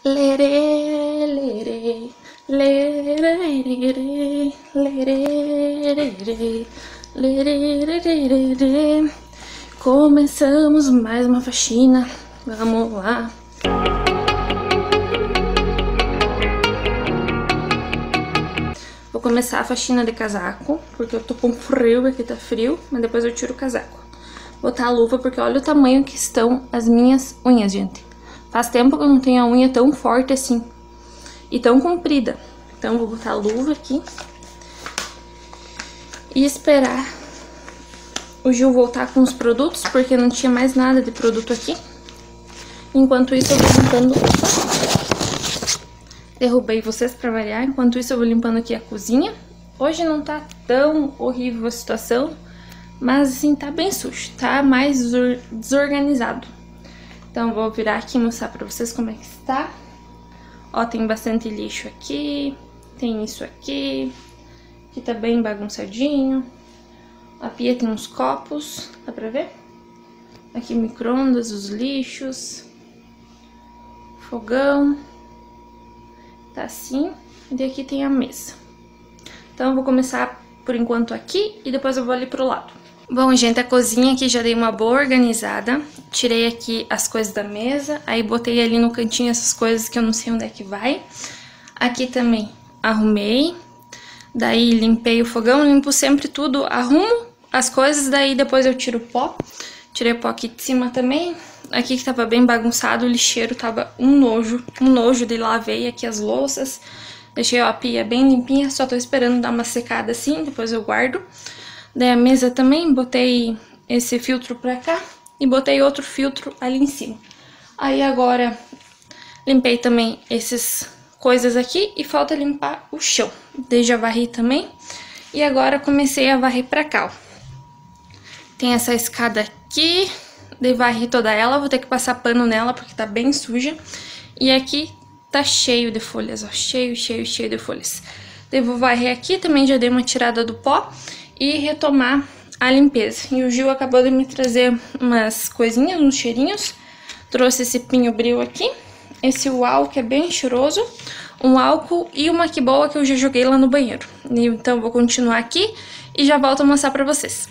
Lerê, lerê, lerê, lerê, lerê. Começamos mais uma faxina. Vamos lá. Vou começar a faxina de casaco, porque eu tô com frio, aqui tá frio, mas depois eu tiro o casaco. Botar a luva, porque olha o tamanho que estão as minhas unhas, gente. Faz tempo que eu não tenho a unha tão forte assim e tão comprida. Então vou botar a luva aqui e esperar o Gil voltar com os produtos, porque não tinha mais nada de produto aqui. Enquanto isso eu vou limpando... Derrubei vocês pra variar. Enquanto isso eu vou limpando aqui a cozinha. Hoje não tá tão horrível a situação, mas assim, tá bem sujo, tá mais desorganizado. Então vou virar aqui e mostrar pra vocês como é que está. Ó, tem bastante lixo aqui, tem isso aqui, que tá bem bagunçadinho. A pia tem uns copos, dá pra ver? Aqui micro-ondas, os lixos, fogão, tá assim. E daqui tem a mesa. Então eu vou começar por enquanto aqui e depois eu vou ali pro lado. Bom, gente, a cozinha aqui já dei uma boa organizada. Tirei aqui as coisas da mesa, aí botei ali no cantinho essas coisas que eu não sei onde é que vai. Aqui também arrumei, daí limpei o fogão, limpo sempre tudo, arrumo as coisas, daí depois eu tiro o pó. Tirei o pó aqui de cima também. Aqui que tava bem bagunçado, o lixeiro tava um nojo, de lavei aqui as louças. Deixei ó, a pia bem limpinha, só tô esperando dar uma secada assim, depois eu guardo. Daí a mesa também, botei esse filtro pra cá e botei outro filtro ali em cima. Aí agora limpei também essas coisas aqui e falta limpar o chão. Daí já varri também e agora comecei a varrer pra cá, ó. Tem essa escada aqui, daí varri toda ela, vou ter que passar pano nela porque tá bem suja. E aqui tá cheio de folhas, ó, cheio de folhas. Daí vou varrer aqui, também já dei uma tirada do pó e retomar a limpeza. E o Gil acabou de me trazer umas coisinhas, uns cheirinhos. Trouxe esse Pinho Bril aqui, esse Uau, que é bem cheiroso, um álcool e uma que boa que eu já joguei lá no banheiro. Então vou continuar aqui e já volto a mostrar pra vocês.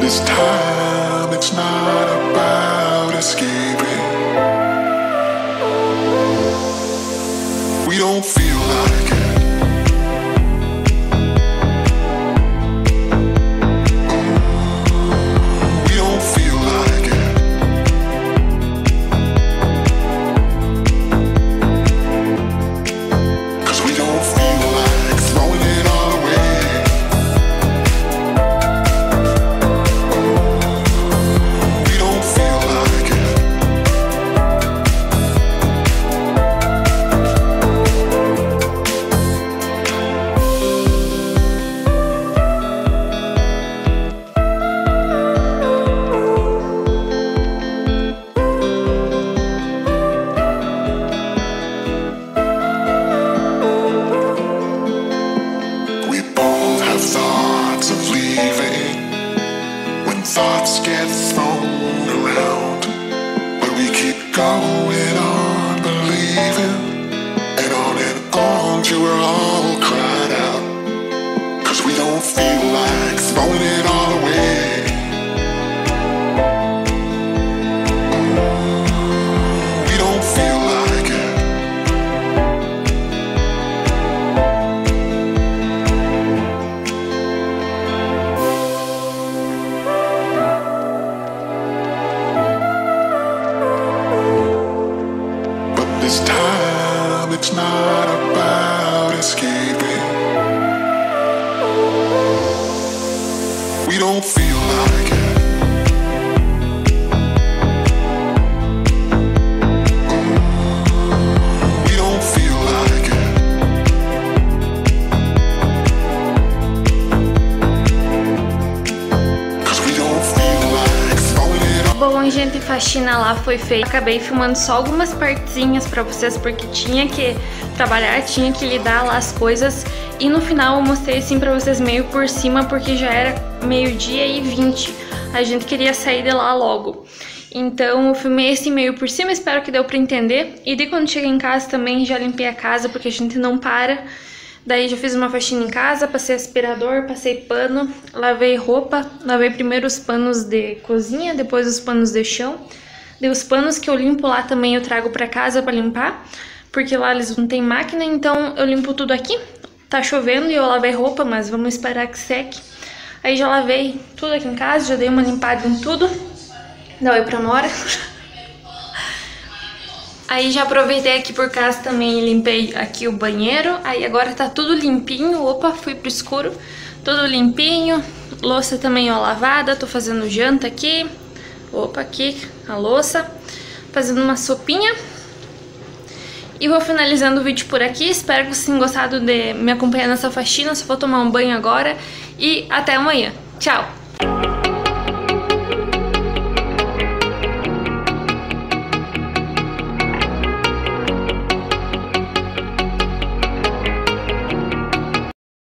this time it's not about escaping. We don't feel like it. We don't feel like it. 'Cause we don't feel like throwing it all away. We don't feel like it. We both have thoughts of leaving when thoughts get thrown around. But we keep going on believing, and on till we're all cried out. 'Cause we don't feel like throwing it all away. We don't feel like it. But this time it's not about escaping. We don't feel like it. We don't feel like it. 'Cause we don't feel like throwing it all. Bom, gente, faxina lá foi feita. Acabei filmando só algumas partezinhas pra vocês, porque tinha que trabalhar, tinha que lidar lá as coisas. E no final eu mostrei assim pra vocês meio por cima, porque já era 12h20. A gente queria sair de lá logo. Então eu filmei assim meio por cima, espero que deu pra entender. E daí quando cheguei em casa também já limpei a casa, porque a gente não para. Daí já fiz uma faxina em casa, passei aspirador, passei pano, lavei roupa, lavei primeiro os panos de cozinha, depois os panos de chão. Daí os panos que eu limpo lá também eu trago pra casa pra limpar, porque lá eles não tem máquina, então eu limpo tudo aqui. Tá chovendo e eu lavei roupa, mas vamos esperar que seque. Aí já lavei tudo aqui em casa, já dei uma limpada em tudo. Dá oi pra Nora. Aí já aproveitei aqui por casa também e limpei aqui o banheiro. Aí agora tá tudo limpinho. Opa, fui pro escuro. Tudo limpinho. Louça também ó, lavada. Tô fazendo janta aqui. Opa, aqui a louça. Fazendo uma sopinha. E vou finalizando o vídeo por aqui. Espero que vocês tenham gostado de me acompanhar nessa faxina. Só vou tomar um banho agora. E até amanhã. Tchau!